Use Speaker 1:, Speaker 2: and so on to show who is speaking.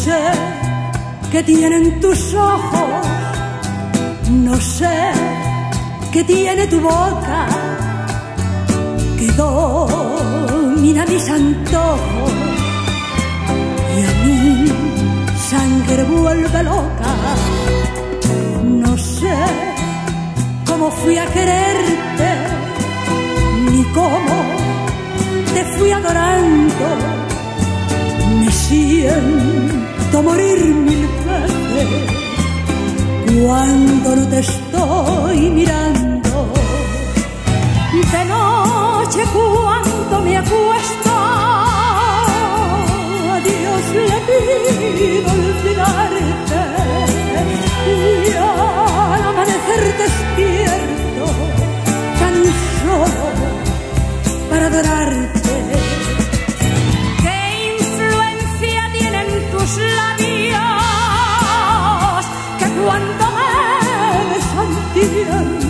Speaker 1: sé qué tienen tus ojos, no sé qué tiene tu boca, que domina mis antojos y a mi sangre vuelve loca. No sé cómo fui a quererte, ni cómo te fui adorando. Me siento morir mil veces cuando no te estoy mirando. De noche cuando me acuesto, a Dios le pido olvidarte, y al amanecer despierto tan solo para adorarte. ¿Qué influencia tienen tus labios que cuando me besan tiemblan?